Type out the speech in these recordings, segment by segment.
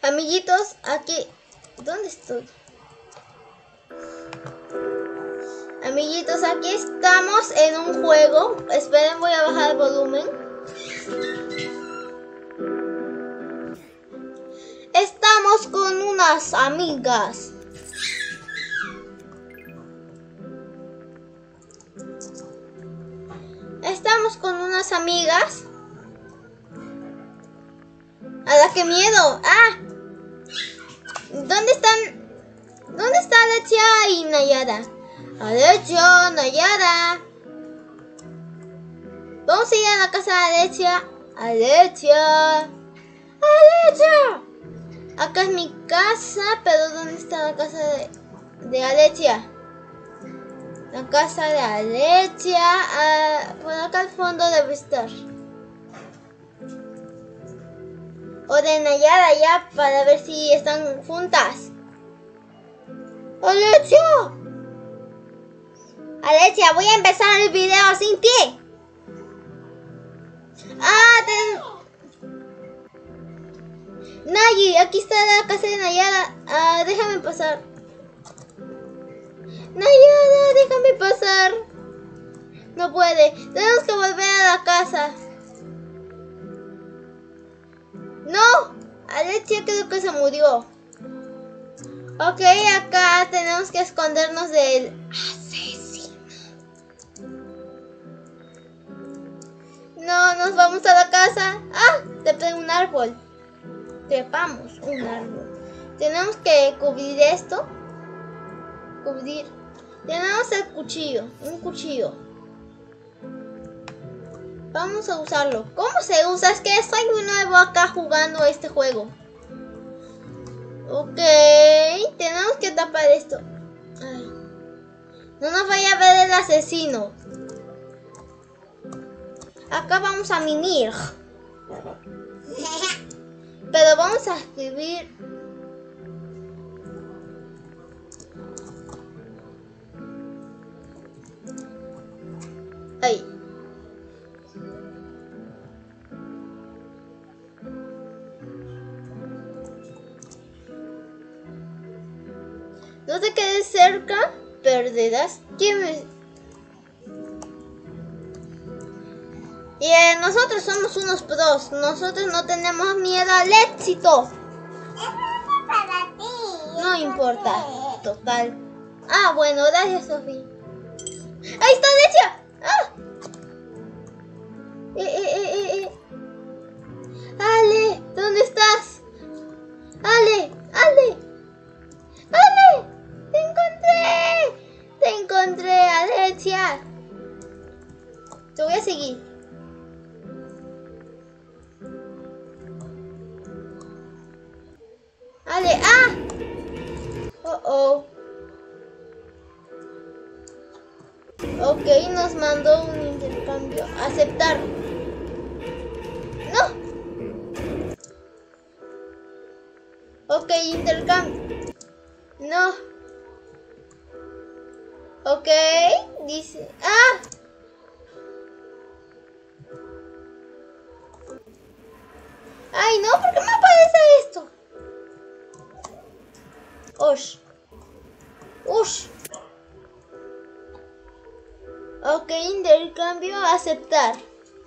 Amiguitos, aquí... ¿Dónde estoy? Amiguitos, aquí estamos en un juego. Esperen, voy a bajar el volumen. Estamos con unas amigas. Estamos con unas amigas. ¡Hala, qué miedo! ¡Ah! ¿Dónde están? ¿Dónde está Alexia y Nayara? Alexia, Nayara. Vamos a ir a la casa de Alexia. Alexia. Alexia. Acá es mi casa, pero ¿dónde está la casa de Alexia? La casa de Alexia. Por acá al fondo debe estar. O de Nayara ya, para ver si están juntas. ¡Alexia! Alexia, voy a empezar el video sin ti. Nayi, aquí está la casa de Nayara. Déjame pasar. Nayara, déjame pasar. No puede. Tenemos que volver a la casa. No, Alexia creo que se murió. Ok, acá tenemos que escondernos del asesino. No, nos vamos a la casa. Trepé un árbol. Trepamos un árbol. Tenemos que cubrir esto. Cubrir. Tenemos el cuchillo. Un cuchillo. Vamos a usarlo. ¿Cómo se usa? Es que soy muy nuevo acá jugando este juego. Ok. Tenemos que tapar esto. Ay. No nos vaya a ver el asesino. Acá vamos a mimir. Pero vamos a escribir. Ay. No te quedes cerca, perderás. Nosotros somos unos pros. Nosotros no tenemos miedo al éxito. No importa. Total. Bueno, gracias, Sofía. ¡Ahí está Alexia! Ale, ¿dónde estás? Ale. Te encontré, Alexia. Te voy a seguir. Ale, Ok, nos mandó un intercambio. Aceptar. No. Ok, intercambio. No. Ok, dice. Ay, no, ¿por qué me aparece esto? Ush. Ok, intercambio, aceptar.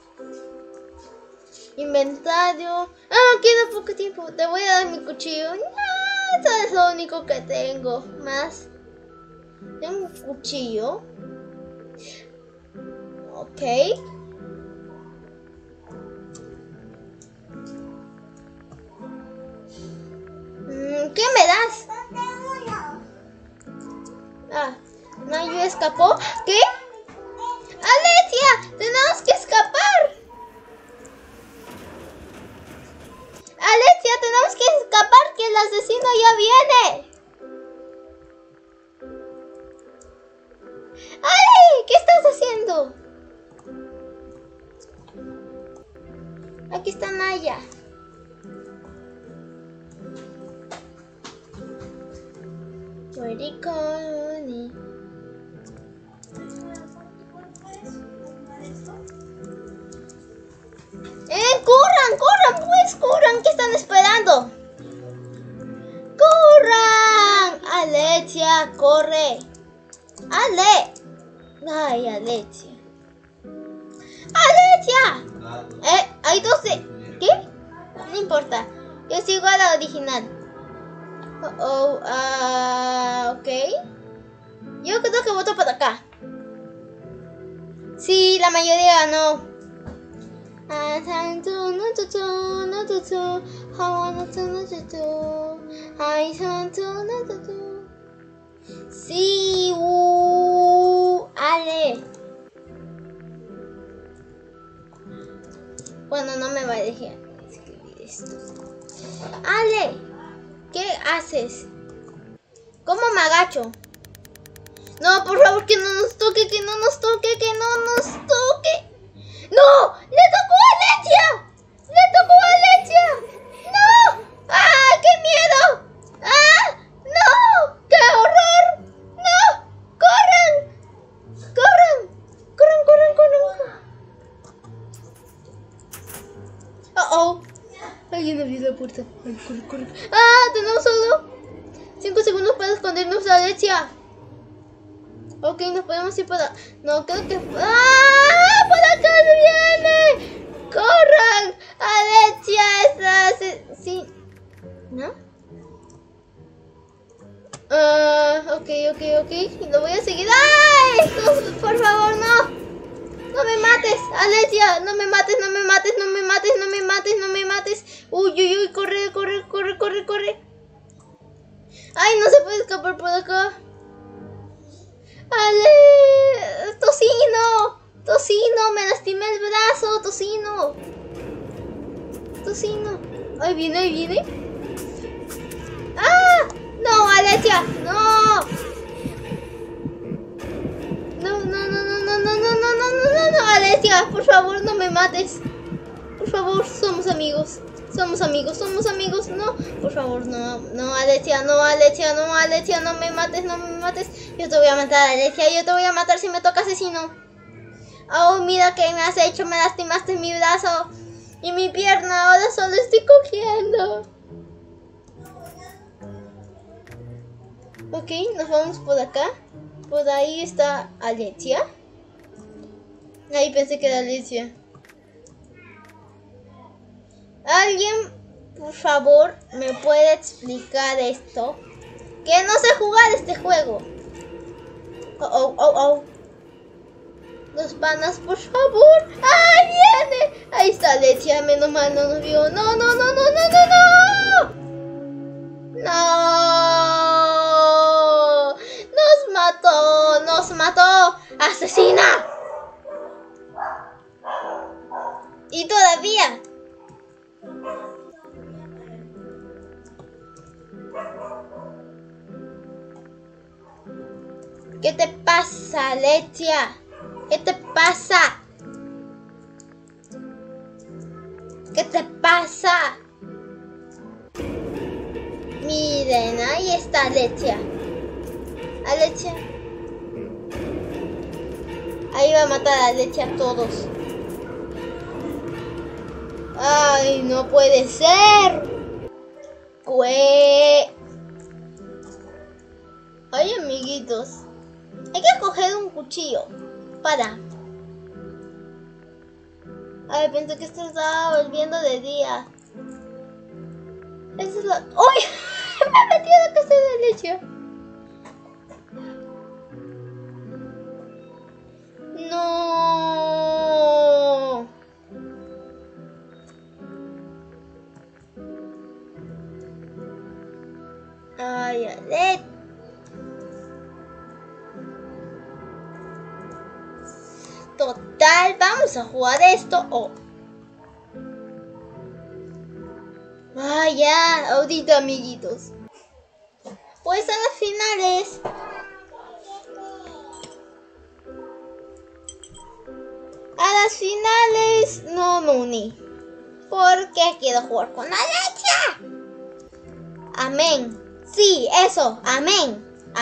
Inventario. Queda poco tiempo. Te voy a dar mi cuchillo. Eso es lo único que tengo. Más. Tengo un cuchillo. Ok. ¿Qué me das? Nayu escapó. ¿Qué? ¡Alexia! ¡Tenemos que escapar! ¡Alexia! ¡Tenemos que escapar! ¡Que el asesino ya viene! ¡Ale! ¿Qué estás haciendo? Aquí está Naya. Moricone. ¡Corran! ¡Corran! ¡Pues corran! ¿Qué están esperando? Alecia, corre. Ale. Ay, Alecia. ¡Alecia! Hay 12. ¿Qué? No importa. Yo sigo a la original. Ok. Yo creo que voto por acá. Sí, la mayoría ganó. Sí, Ale. Bueno, no me va a dejar escribir esto. Ale, ¿qué haces? ¿Cómo me agacho? No, por favor, que no nos toque, que no nos toque, que no nos toque. ¡No! ¡Le tocó a Alecia! ¡Le tocó a Alecia! ¡No! ¡Ah, qué miedo! ¡Ah! ¡No! ¡Qué horror! ¡No! ¡Corran! ¡Corran! ¡Corran, corran, corran! ¡Oh! Alguien abrió la puerta. Ay, corre, corre. ¡Ah! Tenemos solo 5 segundos para escondernos a Alecia. Ok, nos podemos ir para... No, creo que... ¡Ah! ¡Por acá viene! ¡Corran! ¡Alecia está... Sí. ¿No? Ok. Lo voy a seguir. ¡Ay! No, por favor, no. No me mates, Alecia. No me mates, no me mates, no me mates, no me mates, no me mates. Uy. Corre. Ay, no se puede escapar por acá. ¡Ale! ¡Tocino! ¡Me lastimé el brazo! ¡Tocino! ¡Ahí viene! ¡Ah! ¡No, Alecia! ¡No! ¡No, Alecia! Por favor, no me mates. Por favor, somos amigos. No, por favor, no, Alecia, no me mates. Yo te voy a matar, Alecia, yo te voy a matar si me toca asesino. Oh, mira que me has hecho, me lastimaste mi brazo y mi pierna, ahora solo estoy cogiendo. Ok, nos vamos por acá. Por ahí está Alecia. Ahí pensé que era Alecia. ¿Alguien, por favor, me puede explicar esto? Que no sé jugar este juego. Oh. Los panas, por favor. ¡Ay, viene! Ahí está Alecia, menos mal no nos vio. No. Nos mató. ¡Asesina! Y todavía. ¿Qué te pasa, Alecia? ¿Qué te pasa? Miren, ahí está Alecia. Ahí va a matar a Alecia a todos. ¡Ay, no puede ser! Ay, amiguitos. Hay que coger un cuchillo. Para. Ay, pensé que esto estaba volviendo de día. Esa es la... ¡Uy! Me metí a la casa de Alecia. No. Ay, Alecia. Total, vamos a jugar esto. Ya, ahorita, amiguitos. Pues a las finales. No me uní. Porque quiero jugar con Alecia. Amén. Sí, eso. Amén.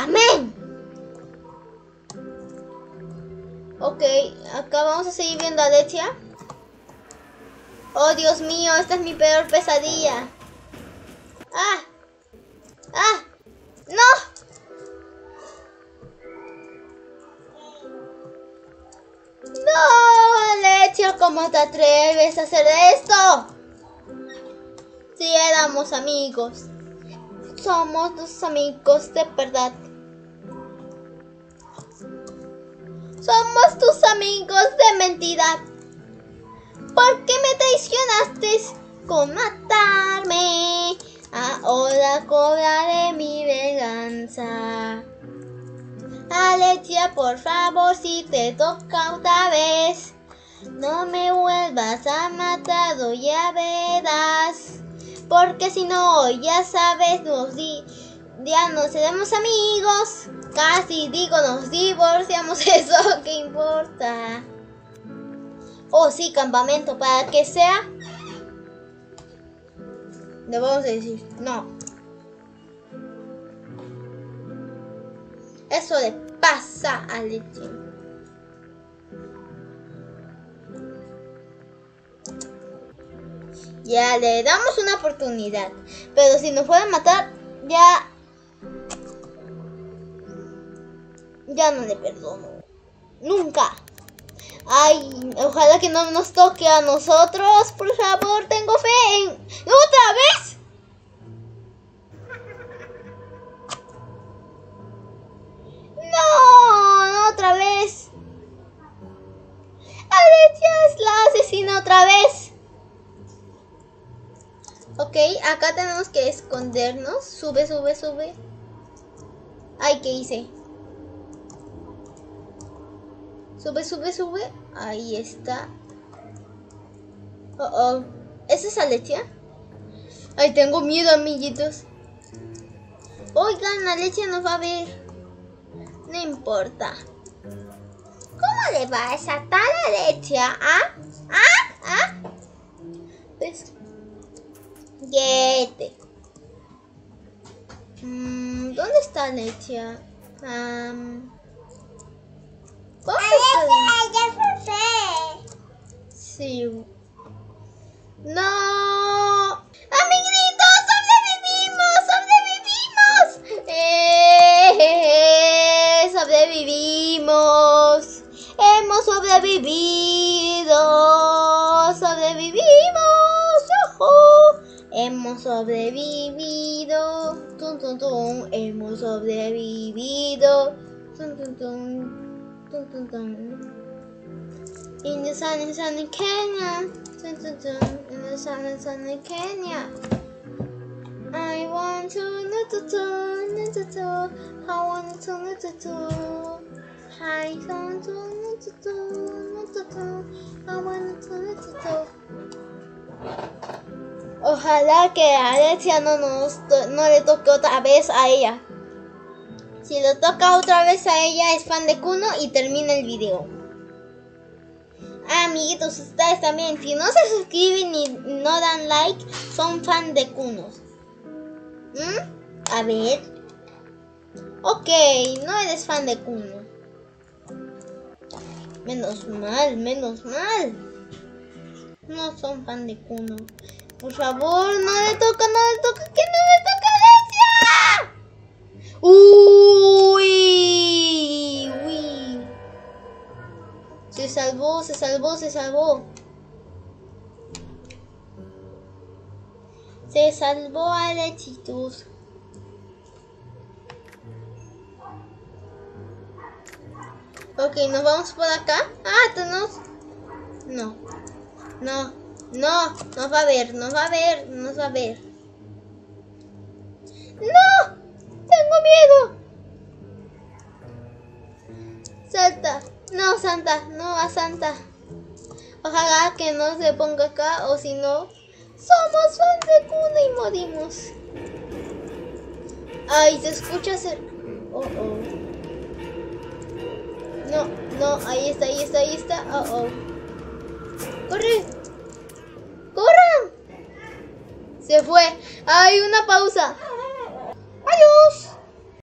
Ok, acá vamos a seguir viendo a Alecia. Oh, Dios mío, esta es mi peor pesadilla. ¡No! No, Alexia, ¿cómo te atreves a hacer esto? Si éramos amigos. Somos tus amigos de verdad. Somos tus amigos de mentira. ¿Por qué me traicionaste con matarme? Ahora cobraré mi venganza. Alexia, por favor, si te toca otra vez, no me vuelvas a matar o ya verás. Porque si no, ya sabes, ya no seremos amigos. Casi digo, nos divorciamos, eso qué importa. Oh, sí, campamento, para que sea. Le vamos a decir, no. Eso le pasa a Alexia. Ya le damos una oportunidad. Pero si nos pueden matar, ya no le perdono. Nunca. Ay, ojalá que no nos toque a nosotros. Por favor, tengo fe en... ¿Otra vez? No, otra vez. Alexia es la asesina otra vez. Ok, acá tenemos que escondernos. Sube, sube, sube. Ay, ¿qué hice? Sube, sube, sube. Ahí está. Oh. ¿Esa es Alexia? Ay, tengo miedo, amiguitos. Oigan, Alexia nos va a ver. No importa. ¿Cómo le va a esa tal Alexia? ¿Ves? Yete. ¿Dónde está Alexia? Alexia, sí. No. Amiguitos, sobrevivimos. Sobrevivimos. Hemos sobrevivido. Hemos sobrevivido. Tum, tum, tum. Hemos sobrevivido. Tum, tum, tum. Tum, tum, tum. In the sunny Kenya. Tum, tum, tum. In the sunny Kenya. I want to I want to I want to Ojalá que a Alexia no le toque otra vez a ella. Si le toca otra vez a ella es fan de Kuno y termina el video. Amiguitos, ustedes también, si no se suscriben y no dan like, son fan de Kuno. A ver. Ok, no eres fan de Kuno. Menos mal. No son fan de Kuno. Por favor, no le toca, que no le toca a Alexia. Uy. Se salvó. Se salvó Alexitos. Ok, nos vamos por acá. Tenemos... No, nos va a ver. ¡No! ¡Tengo miedo! Salta. No, Santa, no a Santa. Ojalá que no se ponga acá, o si no, somos fans de Kuno y morimos. Ay, se escucha hacer... No, ahí está. ¡Corran! Se fue. Hay una pausa.